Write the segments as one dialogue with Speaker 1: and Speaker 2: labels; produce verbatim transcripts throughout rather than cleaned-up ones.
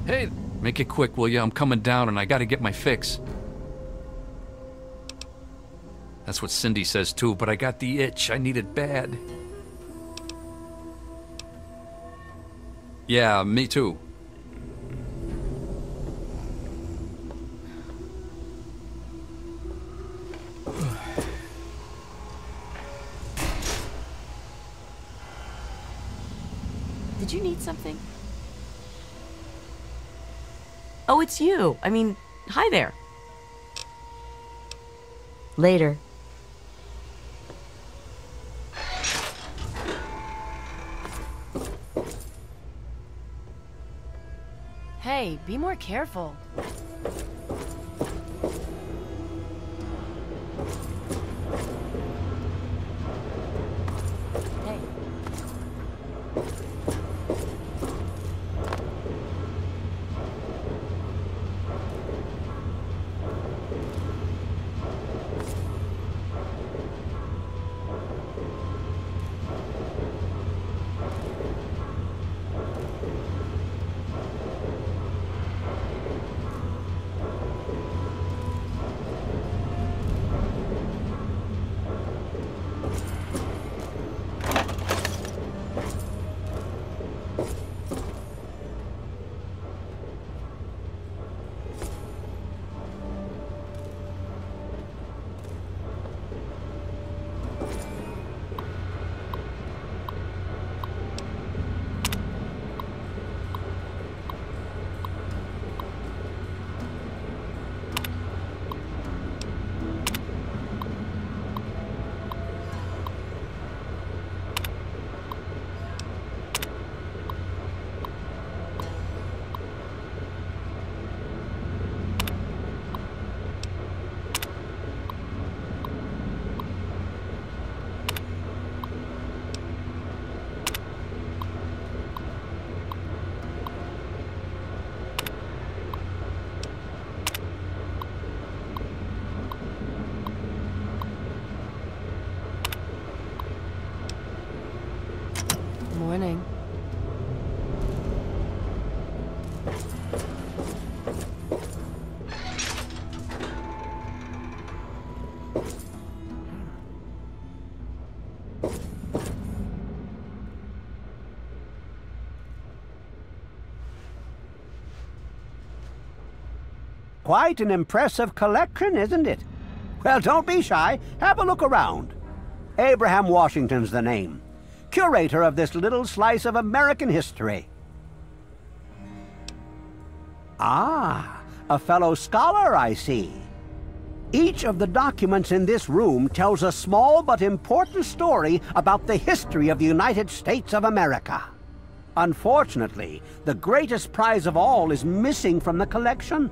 Speaker 1: Hey, make it quick, will ya? I'm coming down and I gotta get my fix. That's what Cindy says too, but I got the itch. I need it bad. Yeah, me too.
Speaker 2: Did you need something? Oh, it's you. I mean, hi there. Later.
Speaker 3: Hey, be more careful. Hey. Morning.
Speaker 4: Quite an impressive collection, isn't it? Well, don't be shy. Have a look around. Abraham Washington's the name. Curator of this little slice of American history. Ah, a fellow scholar, I see. Each of the documents in this room tells a small but important story about the history of the United States of America. Unfortunately, the greatest prize of all is missing from the collection.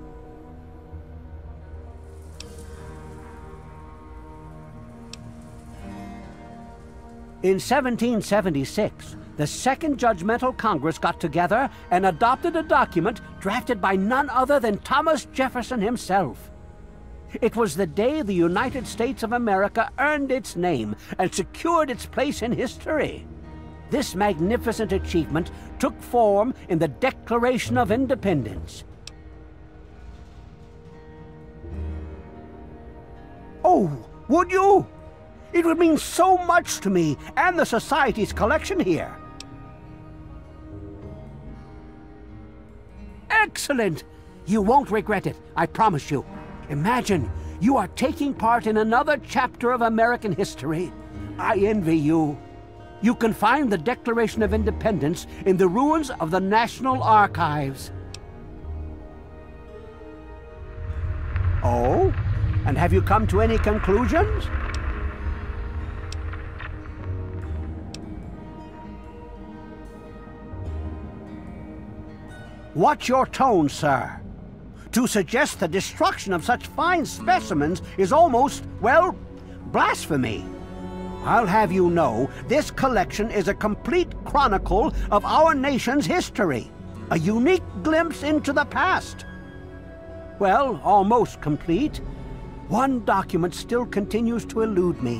Speaker 4: In seventeen seventy-six, the Second Judgmental Congress got together and adopted a document drafted by none other than Thomas Jefferson himself. It was the day the United States of America earned its name and secured its place in history. This magnificent achievement took form in the Declaration of Independence. Oh, would you? It would mean so much to me and the Society's collection here. Excellent! You won't regret it, I promise you. Imagine, you are taking part in another chapter of American history. I envy you. You can find the Declaration of Independence in the ruins of the National Archives. Oh? And have you come to any conclusions? Watch your tone, sir. To suggest the destruction of such fine specimens is almost, well, blasphemy. I'll have you know, this collection is a complete chronicle of our nation's history. A unique glimpse into the past. Well, almost complete. One document still continues to elude me.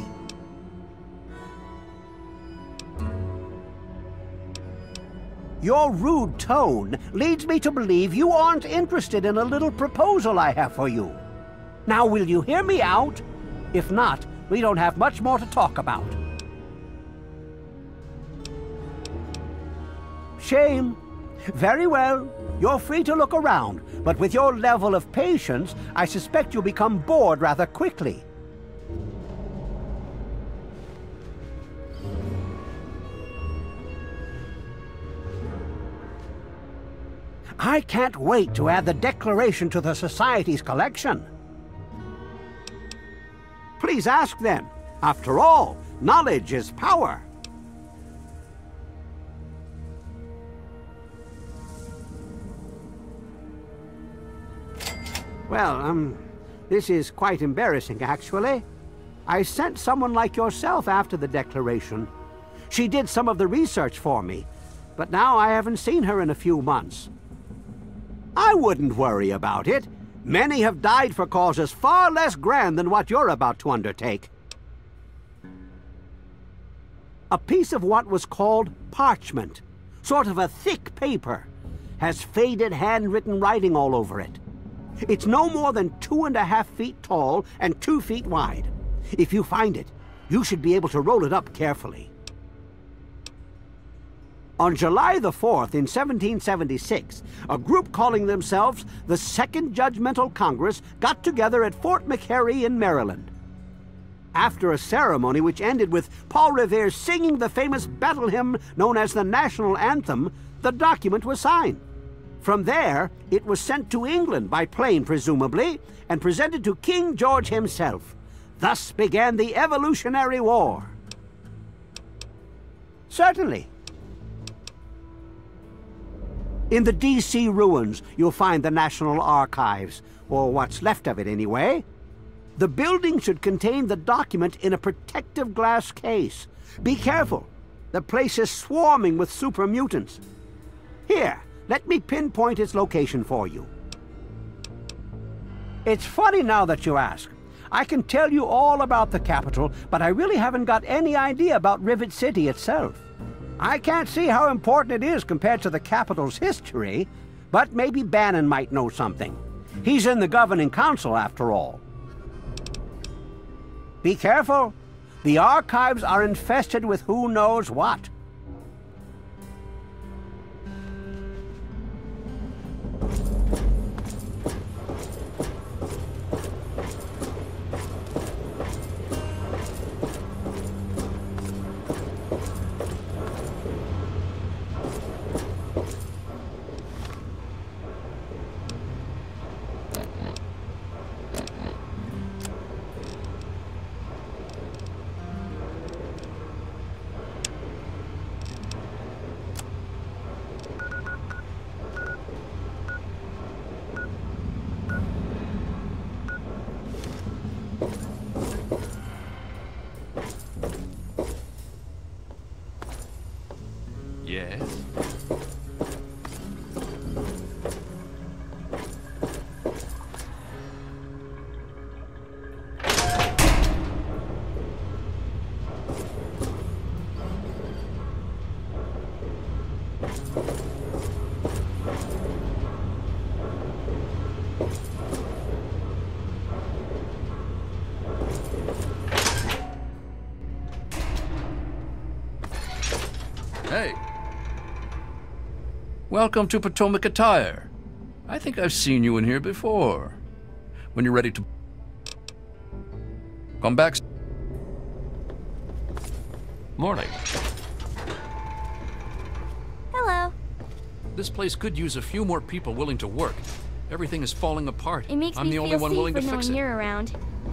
Speaker 4: Your rude tone leads me to believe you aren't interested in a little proposal I have for you. Now, will you hear me out? If not, we don't have much more to talk about. Shame. Very well. You're free to look around, but with your level of patience, I suspect you'll become bored rather quickly. I can't wait to add the Declaration to the Society's collection. Please ask then. After all, knowledge is power. Well, um, this is quite embarrassing, actually. I sent someone like yourself after the Declaration. She did some of the research for me, but now I haven't seen her in a few months. I wouldn't worry about it. Many have died for causes far less grand than what you're about to undertake. A piece of what was called parchment, sort of a thick paper, has faded handwritten writing all over it. It's no more than two and a half feet tall and two feet wide. If you find it, you should be able to roll it up carefully. On July the fourth in seventeen seventy-six, a group calling themselves the Second Judgmental Congress got together at Fort McHenry in Maryland. After a ceremony which ended with Paul Revere singing the famous battle hymn known as the National Anthem, the document was signed. From there, it was sent to England by plane, presumably, and presented to King George himself. Thus began the Evolutionary War. Certainly. In the D C ruins, you'll find the National Archives, or what's left of it anyway. The building should contain the document in a protective glass case. Be careful. The place is swarming with super mutants. Here, let me pinpoint its location for you. It's funny now that you ask. I can tell you all about the capital, but I really haven't got any idea about Rivet City itself. I can't see how important it is compared to the capital's history, but maybe Bannon might know something. He's in the governing council, after all. Be careful. The archives are infested with who knows what.
Speaker 1: Yes? Hey. Welcome to Potomac Attire. I think I've seen you in here before. When you're ready to come back. Morning.
Speaker 5: Hello.
Speaker 1: This place could use a few more people willing to work. Everything is falling apart.
Speaker 5: It makes
Speaker 1: I'm
Speaker 5: me
Speaker 1: the only
Speaker 5: feel
Speaker 1: one
Speaker 5: safe
Speaker 1: willing to
Speaker 5: when
Speaker 1: fix
Speaker 5: knowing
Speaker 1: it.
Speaker 5: you're around.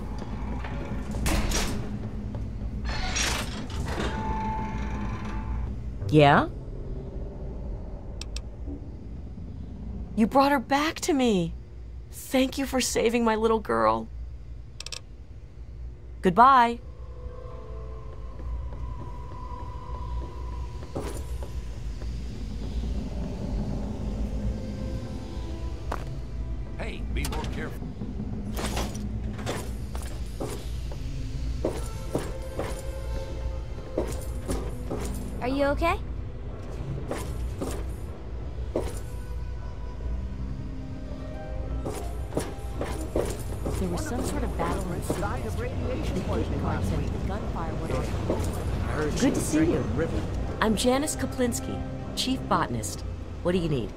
Speaker 2: Yeah? You brought her back to me. Thank you for saving my little girl. Goodbye.
Speaker 1: Hey, be more careful.
Speaker 5: Are you okay?
Speaker 3: some sort of battle ensued.
Speaker 4: Died of radiation poisoning last
Speaker 3: Said
Speaker 4: week.
Speaker 3: the gunfire went on.
Speaker 2: Good to see you. I'm Janice Kaplinsky, Chief Botanist. What do you need?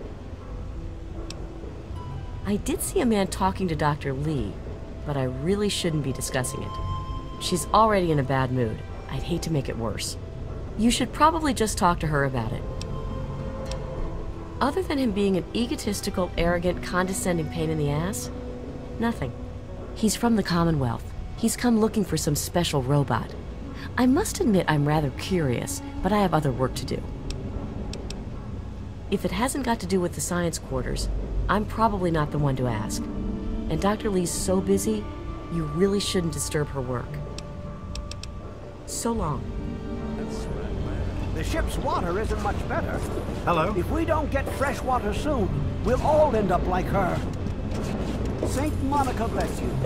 Speaker 2: I did see a man talking to Doctor Lee, but I really shouldn't be discussing it. She's already in a bad mood. I'd hate to make it worse. You should probably just talk to her about it. Other than him being an egotistical, arrogant, condescending pain in the ass, nothing. He's from the Commonwealth. He's come looking for some special robot. I must admit I'm rather curious, but I have other work to do. If it hasn't got to do with the science quarters, I'm probably not the one to ask. And Doctor Lee's so busy, you really shouldn't disturb her work. So long.
Speaker 4: The ship's water isn't much better.
Speaker 5: Hello?
Speaker 4: If we don't get fresh water soon, we'll all end up like her. Saint Monica bless you.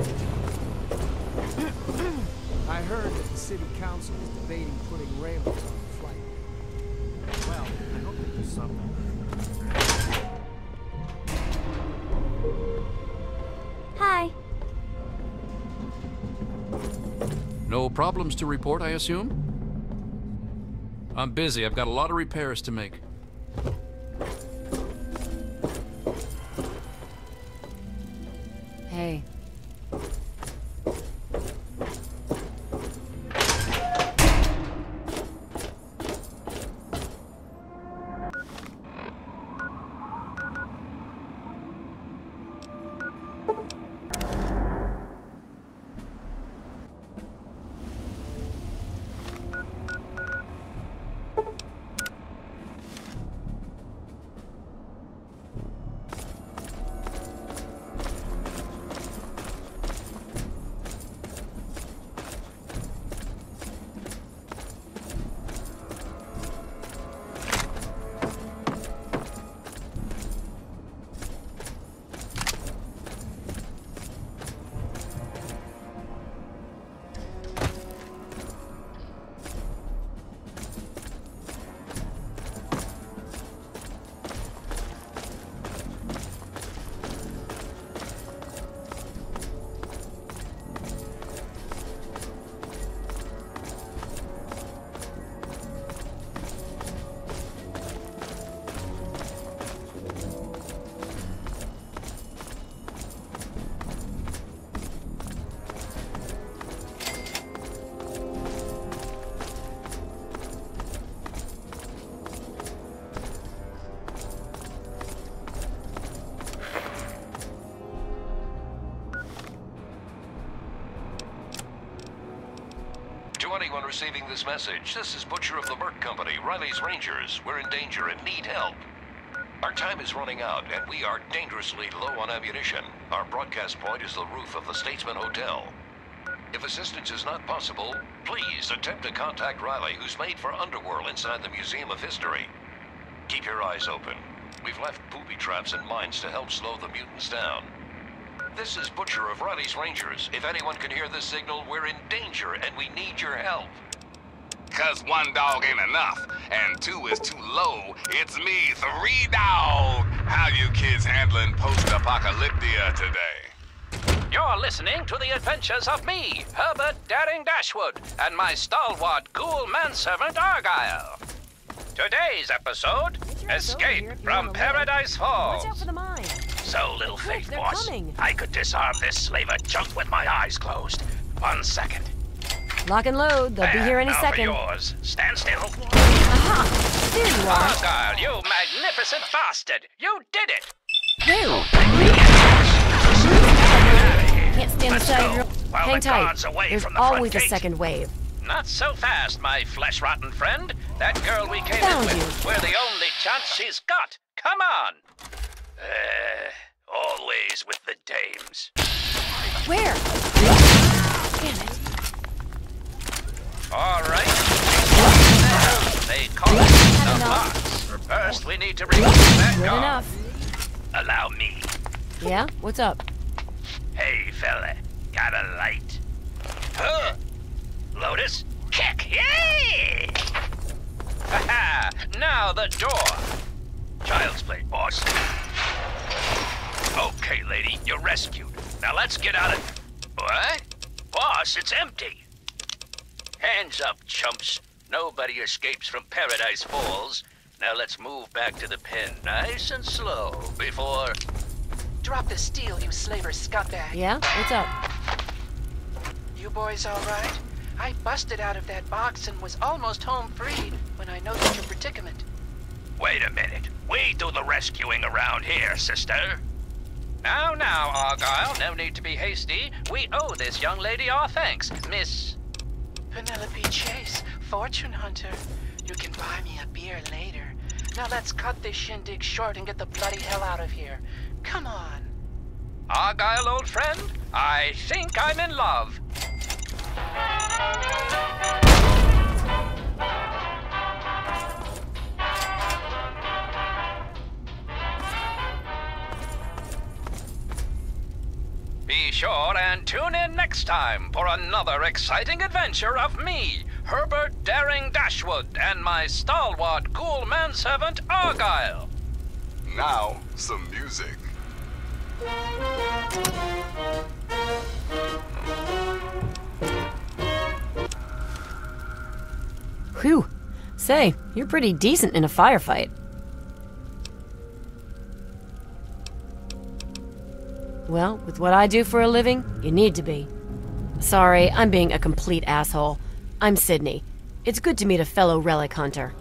Speaker 6: I heard that the city council is debating putting railings on the flight. Well, I hope they do something.
Speaker 7: Hi.
Speaker 1: No problems to report, I assume? I'm busy. I've got a lot of repairs to make.
Speaker 3: Hey.
Speaker 8: To anyone receiving this message, this is Butcher of the Merc Company, Riley's Rangers. We're in danger and need help. Our time is running out, and we are dangerously low on ammunition. Our broadcast point is the roof of the Statesman Hotel. If assistance is not possible, please attempt to contact Riley, who's made for Underworld inside the Museum of History. Keep your eyes open. We've left booby traps and mines to help slow the mutants down. This is Butcher of Riley's Rangers. If anyone can hear this signal, we're in danger and we need your help.
Speaker 9: Cause one dog ain't enough, and two is too low. It's me, Three Dog. How you kids handling post-apocalyptia today?
Speaker 10: You're listening to the adventures of me, Herbert Daring Dashwood, and my stalwart ghoul manservant Argyle. Today's episode, Escape from Paradise Falls.
Speaker 3: Watch out for the mine.
Speaker 10: So, little
Speaker 3: Look,
Speaker 10: Faith,
Speaker 3: they're
Speaker 10: boss,
Speaker 3: coming.
Speaker 10: I could disarm this slaver junk with my eyes closed. One second.
Speaker 3: Lock and load. They'll be
Speaker 10: There,
Speaker 3: here any
Speaker 10: now
Speaker 3: second.
Speaker 10: For yours. Stand still.
Speaker 3: Aha! There you are.
Speaker 10: Argyle, you magnificent bastard! You did it!
Speaker 3: Who? Can't stand the
Speaker 10: Let's
Speaker 3: sight
Speaker 10: go,
Speaker 3: of your...
Speaker 10: while
Speaker 3: Hang
Speaker 10: the
Speaker 3: tight.
Speaker 10: guard's away
Speaker 3: There's
Speaker 10: from the front
Speaker 3: always a
Speaker 10: gate.
Speaker 3: second wave.
Speaker 10: Not so fast, my flesh-rotten friend. That girl we came
Speaker 3: Found
Speaker 10: in
Speaker 3: you.
Speaker 10: with, we're the only chance she's got. Come on. Uh, always with the dames.
Speaker 3: Where? Damn it.
Speaker 10: All right. Now, they call it the
Speaker 3: enough.
Speaker 10: box. First, we need to remove that
Speaker 3: Good
Speaker 10: guard.
Speaker 3: enough.
Speaker 10: Allow me.
Speaker 3: Yeah? What's up?
Speaker 10: Hey, fella. Got a light? Huh? Lotus? Kick! Yay! Ha-ha! Now the door. Child's play, boss. Okay, lady, you're rescued. Now let's get out of... What? Boss, it's empty. Hands up, chumps. Nobody escapes from Paradise Falls. Now let's move back to the pen nice and slow before...
Speaker 5: Drop the steel, you slaver scumbag.
Speaker 3: Yeah? What's up?
Speaker 5: You boys all right? I busted out of that box and was almost home free when I noticed your predicament.
Speaker 10: Wait a minute. We do the rescuing around here, sister. Now, now, Argyle. No need to be hasty. We owe this young lady our thanks, Miss...
Speaker 5: Penelope Chase, fortune hunter. You can buy me a beer later. Now let's cut this shindig short and get the bloody hell out of here. Come on.
Speaker 10: Argyle, old friend, I think I'm in love. Be sure and tune in next time for another exciting adventure of me, Herbert Daring Dashwood, and my stalwart ghoul manservant Argyle.
Speaker 9: Now, some music.
Speaker 3: Whew. Say, you're pretty decent in a firefight. Well, with what I do for a living, you need to be. Sorry, I'm being a complete asshole. I'm Sydney. It's good to meet a fellow relic hunter.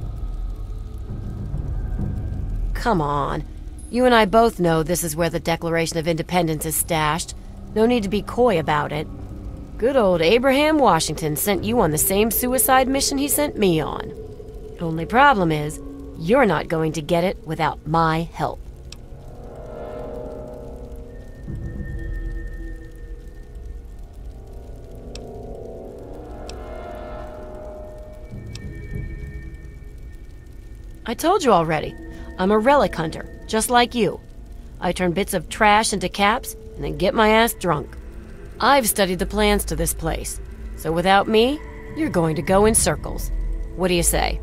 Speaker 3: Come on. You and I both know this is where the Declaration of Independence is stashed. No need to be coy about it. Good old Abraham Washington sent you on the same suicide mission he sent me on. Only problem is, you're not going to get it without my help. I told you already. I'm a relic hunter, just like you. I turn bits of trash into caps and then get my ass drunk. I've studied the plans to this place, so without me, you're going to go in circles. What do you say?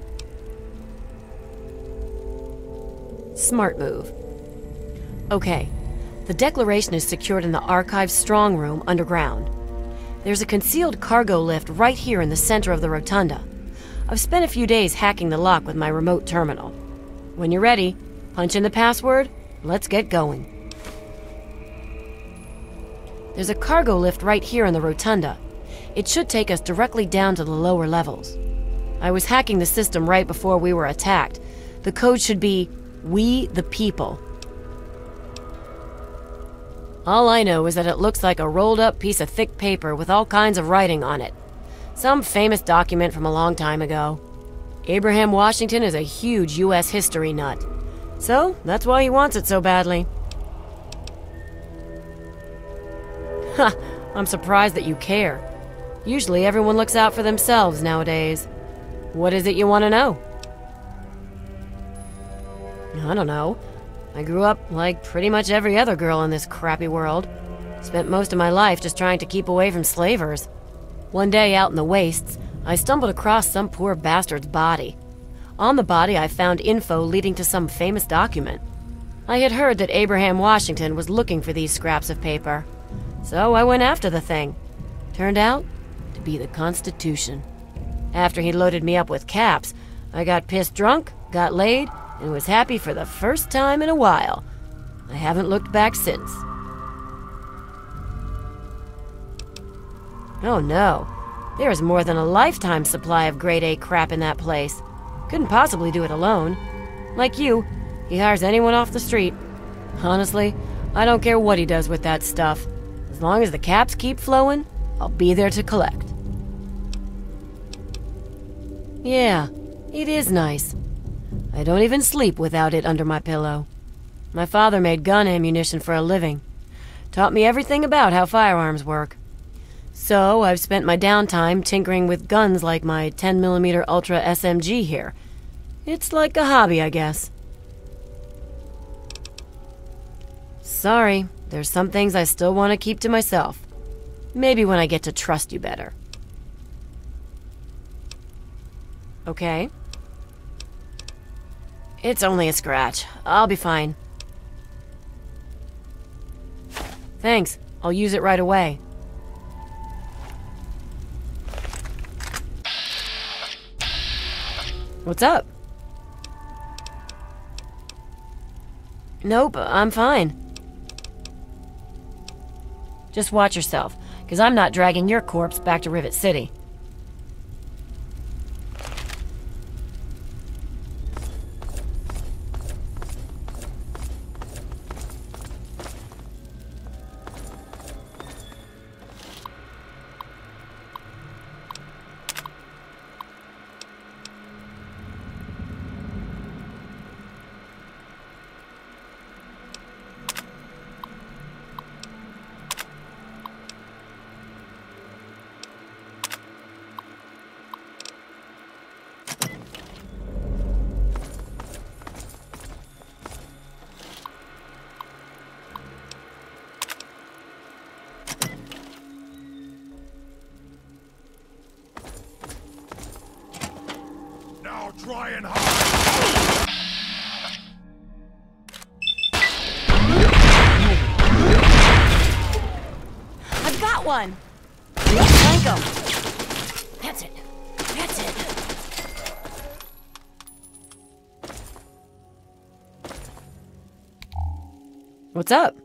Speaker 3: Smart move. Okay, the Declaration is secured in the Archive's strong room underground. There's a concealed cargo lift right here in the center of the rotunda. I've spent a few days hacking the lock with my remote terminal. When you're ready, punch in the password, let's get going. There's a cargo lift right here in the rotunda. It should take us directly down to the lower levels. I was hacking the system right before we were attacked. The code should be, We the People. All I know is that it looks like a rolled up piece of thick paper with all kinds of writing on it. Some famous document from a long time ago. Abraham Washington is a huge U S history nut. So, that's why he wants it so badly. Ha! I'm surprised that you care. Usually everyone looks out for themselves nowadays. What is it you want to know? I don't know. I grew up like pretty much every other girl in this crappy world. Spent most of my life just trying to keep away from slavers. One day out in the wastes, I stumbled across some poor bastard's body. On the body, I found info leading to some famous document. I had heard that Abraham Washington was looking for these scraps of paper. So I went after the thing. Turned out to be the Constitution. After he loaded me up with caps, I got pissed drunk, got laid, and was happy for the first time in a while. I haven't looked back since. Oh no. There is more than a lifetime supply of grade A crap in that place. Couldn't possibly do it alone. Like you, he hires anyone off the street. Honestly, I don't care what he does with that stuff. As long as the caps keep flowing, I'll be there to collect. Yeah, it is nice. I don't even sleep without it under my pillow. My father made gun ammunition for a living. Taught me everything about how firearms work. So, I've spent my downtime tinkering with guns like my ten millimeter Ultra S M G here. It's like a hobby, I guess. Sorry, there's some things I still want to keep to myself. Maybe when I get to trust you better. Okay. It's only a scratch. I'll be fine. Thanks. I'll use it right away. What's up? Nope, I'm fine. Just watch yourself, because I'm not dragging your corpse back to Rivet City.
Speaker 7: Now try and hide!
Speaker 3: I've got one! Flank him! That's it. That's it. What's up?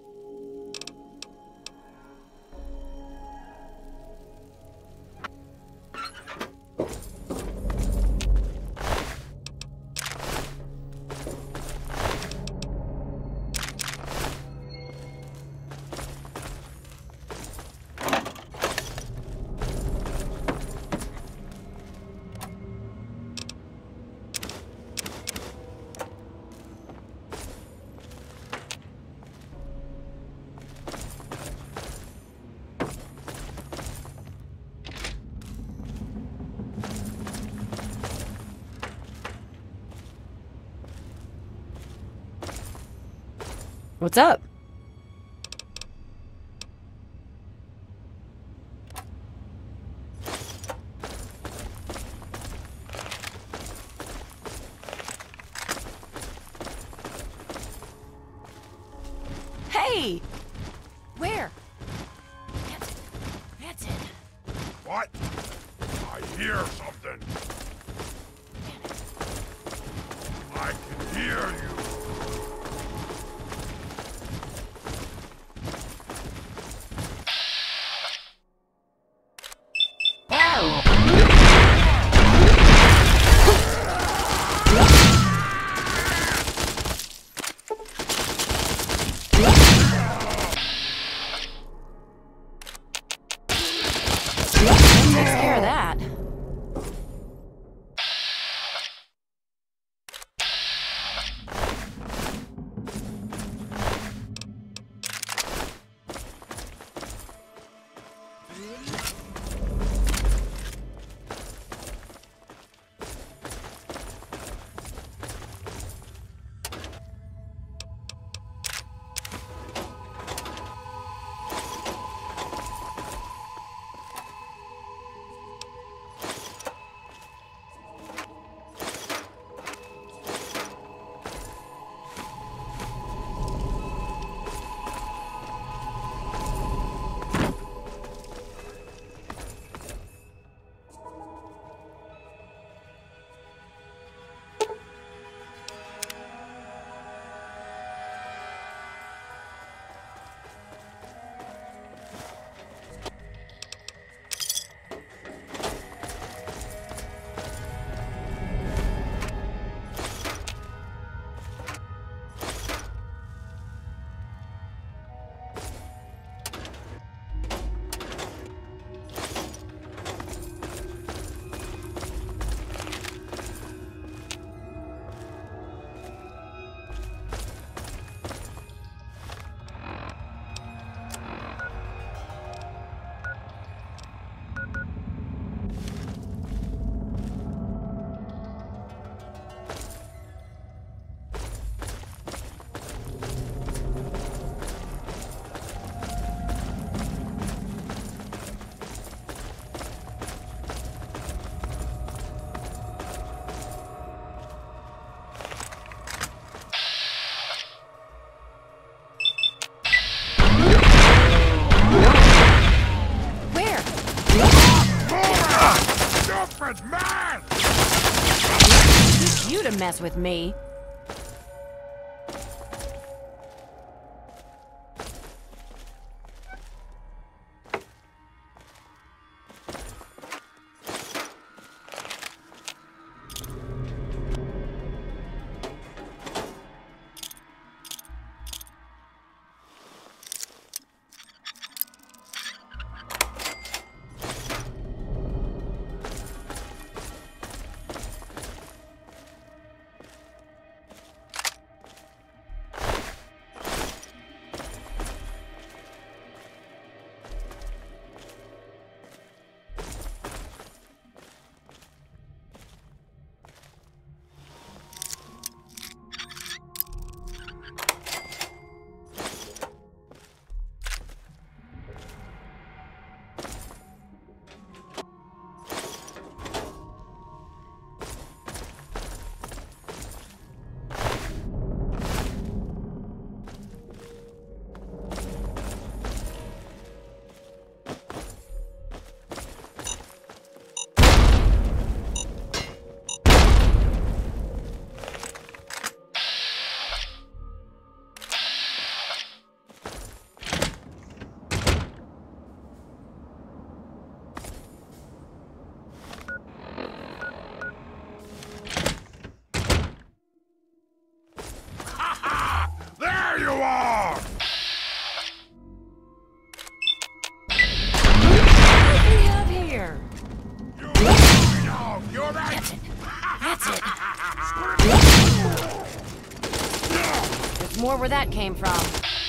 Speaker 3: What's up? Hey! Where? That's it. That's it.
Speaker 7: What? I hear something. I can hear you.
Speaker 3: Takes care of that. mess with me.
Speaker 7: There you are!
Speaker 3: What do we have here?
Speaker 7: You know, you're right!
Speaker 3: That's it. There's more where that came from.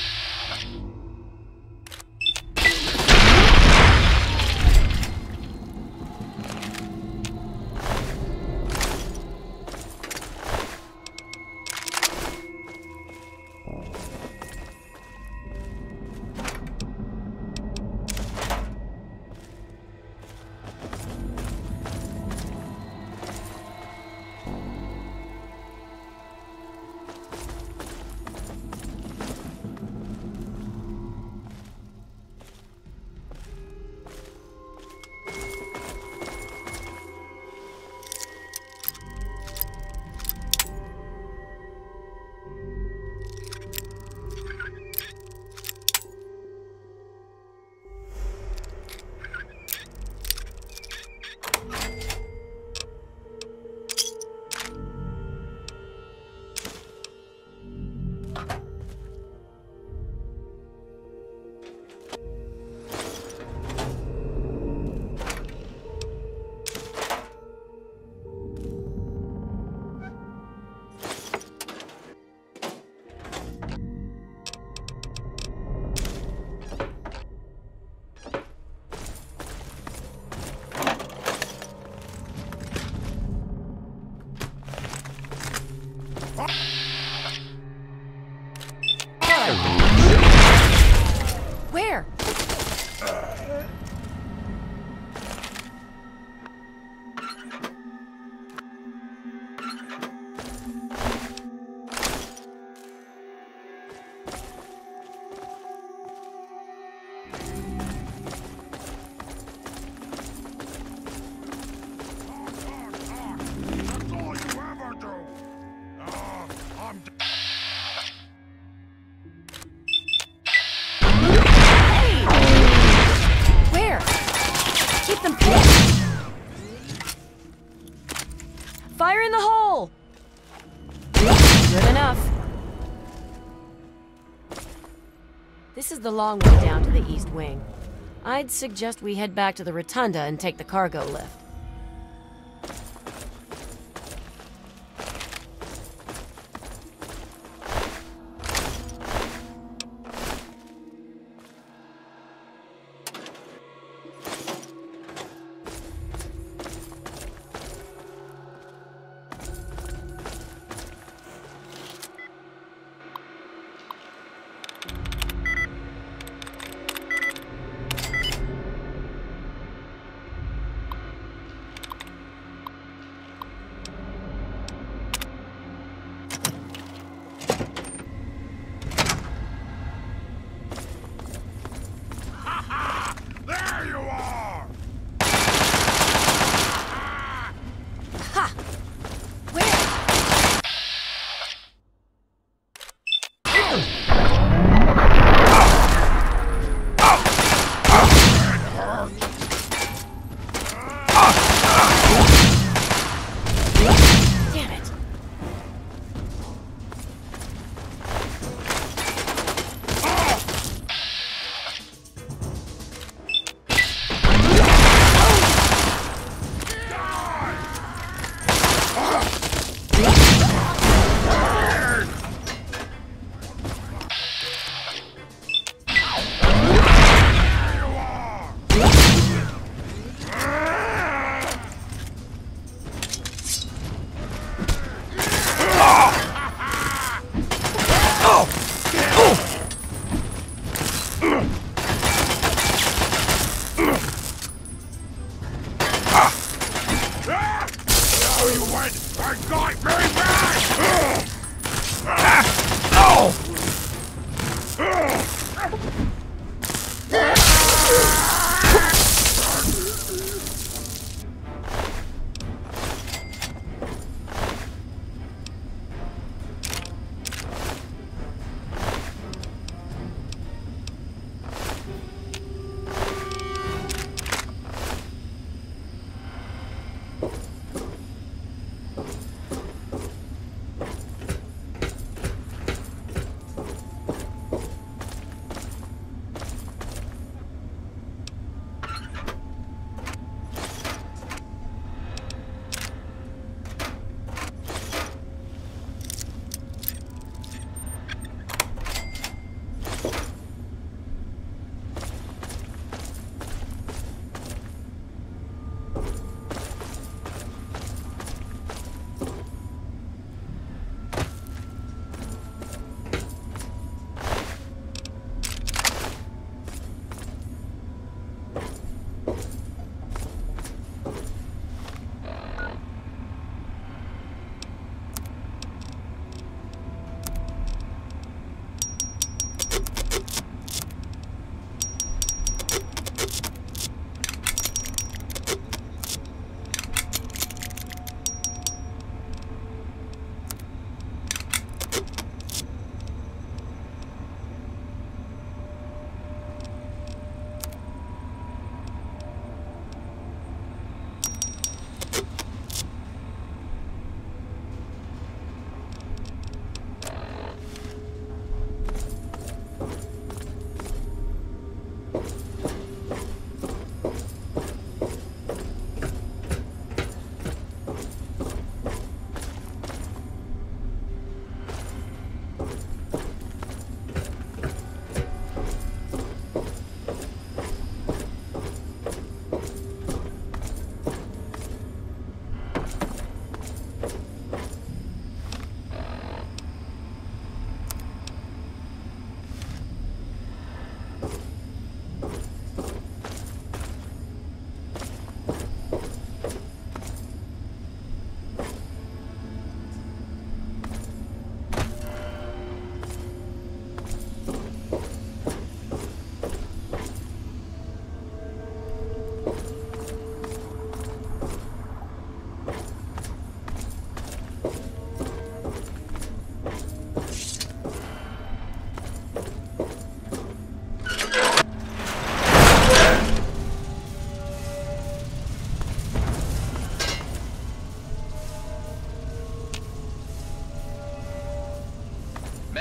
Speaker 3: Where?
Speaker 7: That's all you ever do! Uh, I'm d-
Speaker 3: Where? Keep them pinned. Fire in the hole! Good enough. This is the long way down to the east wing. I'd suggest we head back to the rotunda and take the cargo lift.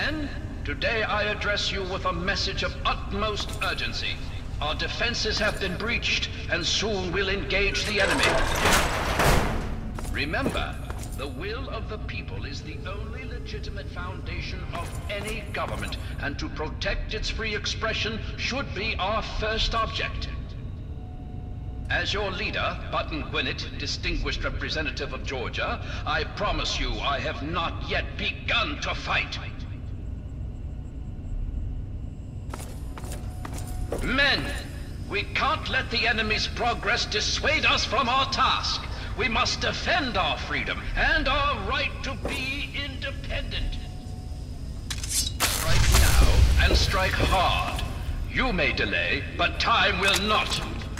Speaker 10: Men, today I address you with a message of utmost urgency. Our defenses have been breached, and soon we'll engage the enemy. Remember, the will of the people is the only legitimate foundation of any government, and to protect its free expression should be our first object. As your leader, Button Gwinnett, distinguished representative of Georgia, I promise you I have not yet begun to fight. Men, we can't let the enemy's progress dissuade us from our task. We must defend our freedom and our right to be independent. Strike now and strike hard. You may delay, but time will not.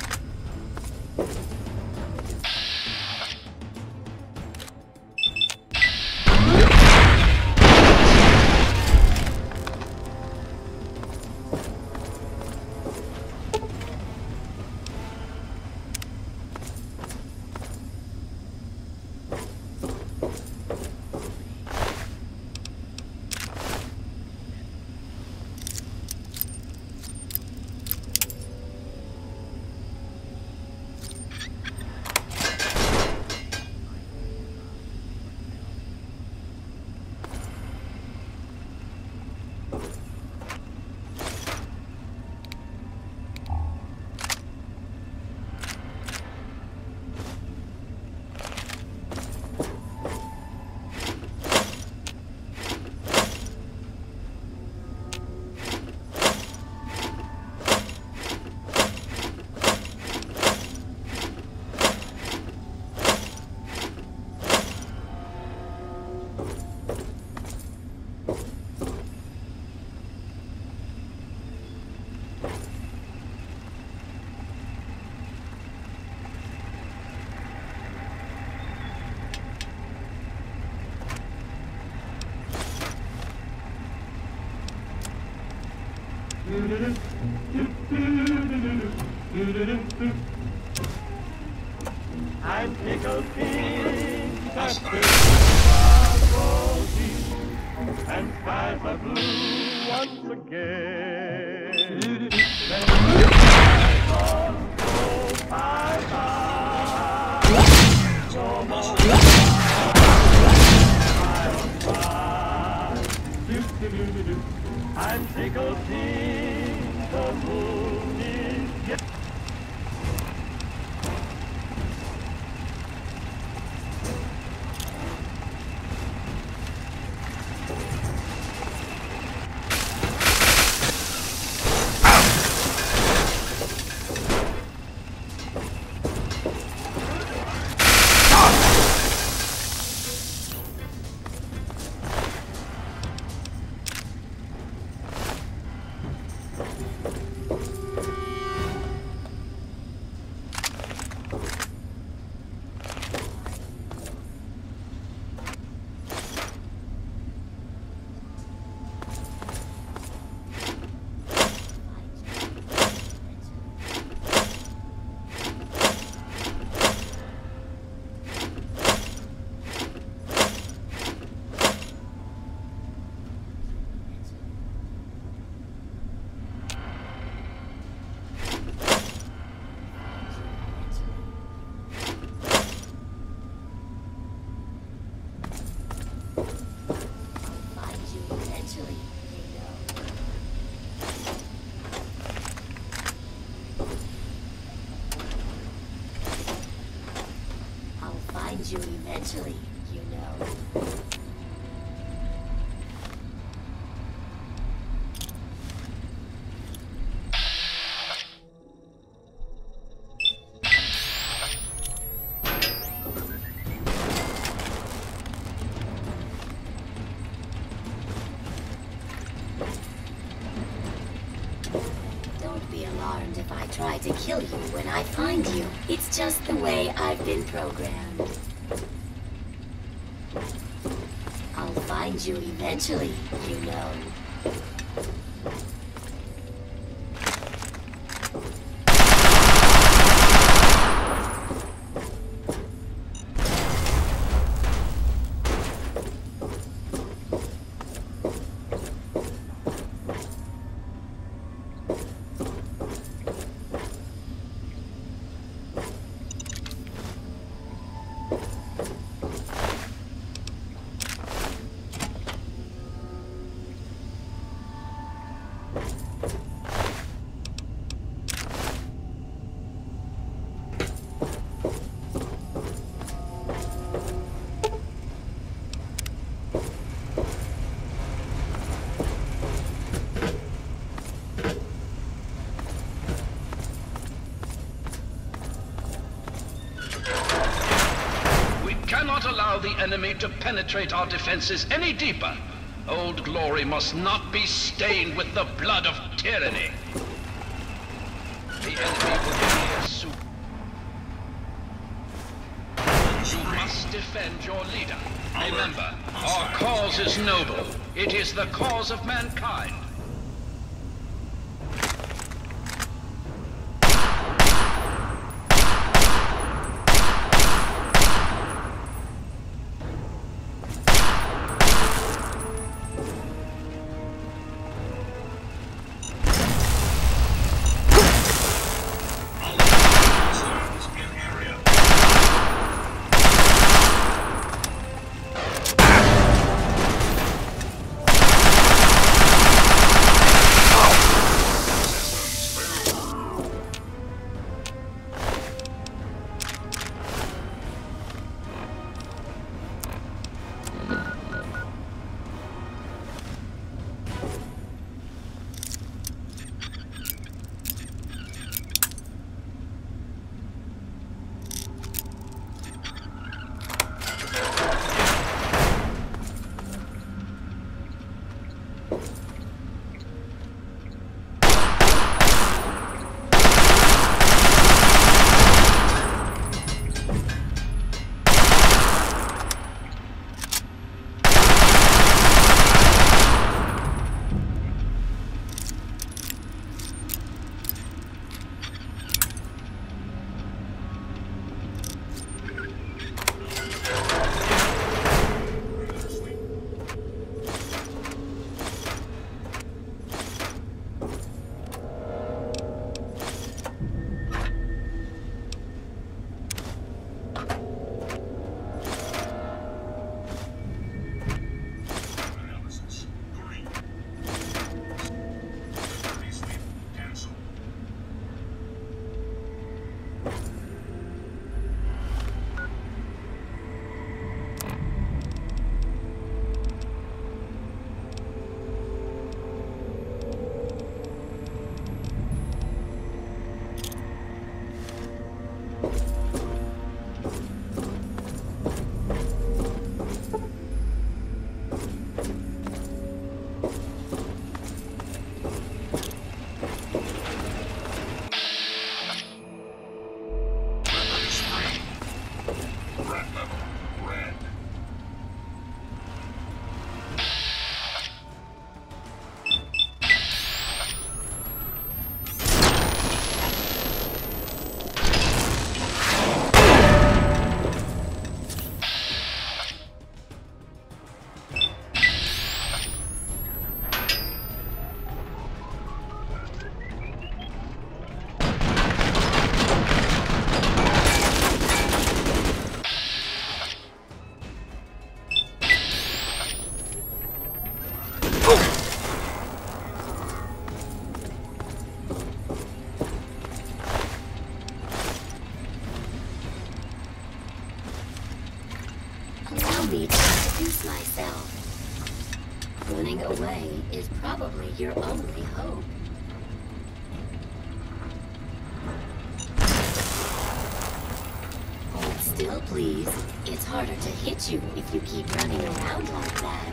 Speaker 11: I'm tickled pink, that's the stars rosy, and skies are blue once again. Then the stars go bye-bye. No more bye-bye. I'm tickled pink, the moon is yet.
Speaker 12: You eventually, you know. Don't be alarmed if I try to kill you when I find you. It's just the way I've been programmed. I'll find you eventually, you know.
Speaker 10: The enemy to penetrate our defenses any deeper. Old Glory must not be stained with the blood of tyranny. The enemy will be here soon. You must defend your leader. Remember, our cause is noble. It is the cause of mankind.
Speaker 12: me to introduce myself. Running away is probably your only hope. Hold still, please. It's harder to hit you if you keep running around like that.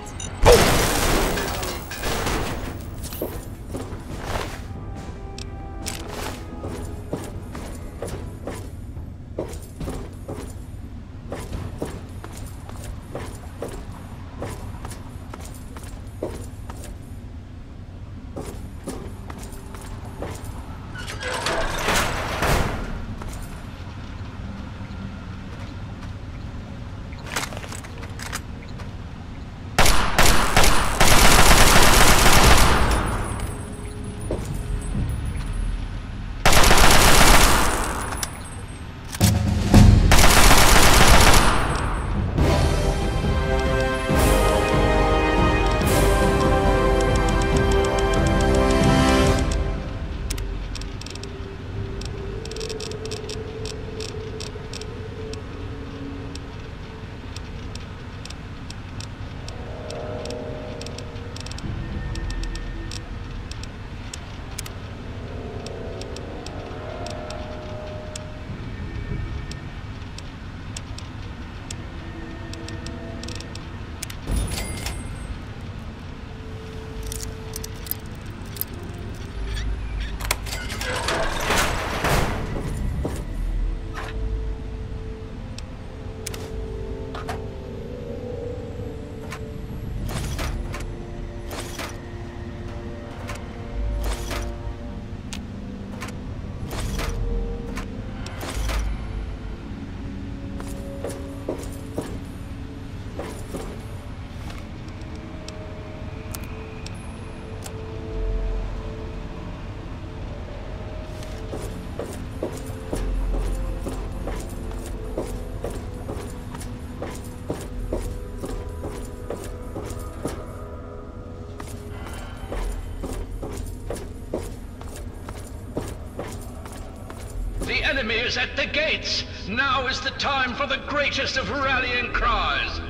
Speaker 10: enemy is at the gates. Now is the time for the greatest of rallying cries.